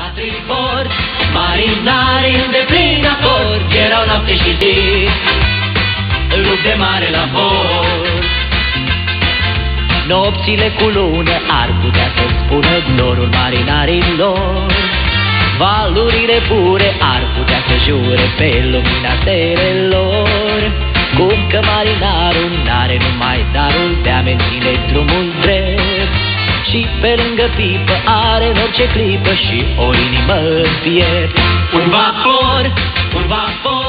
tribord, marinari de plin acord, erau noapte și zi, lup de mare la bord. Nopțile cu lună ar putea să spună glorul marinarilor, valurile pure ar putea să jure pe lumina stelelor, cum că marinarul n-are numai darul de a menține drumul drept, și pe lângă pipă are în orice clipă și o inimă în piept. Un vapor